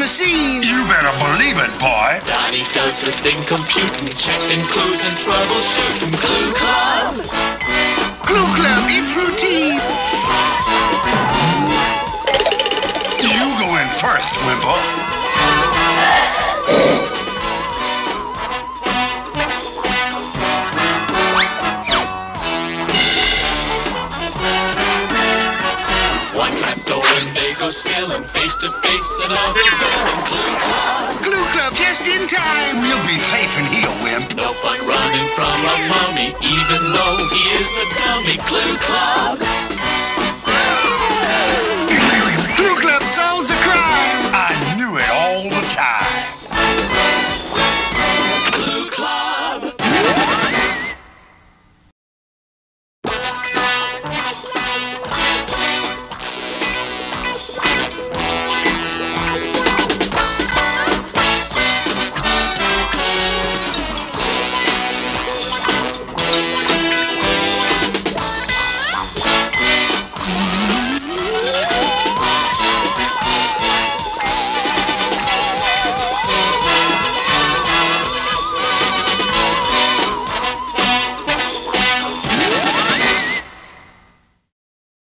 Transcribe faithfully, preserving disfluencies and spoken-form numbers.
scene. You better believe it, boy. Donnie does her thing computing, checking clues and troubleshooting. Clue Club! Clue Club, it's routine. You go in first, Wimple. One trapdoor and they go spilling, face to face another villain. Clue Club! Clue Club, just in time. We'll be safe in here, Wimp. No fun running from a mummy, even though he is a dummy. Clue Club! Clue Club solves a crime. I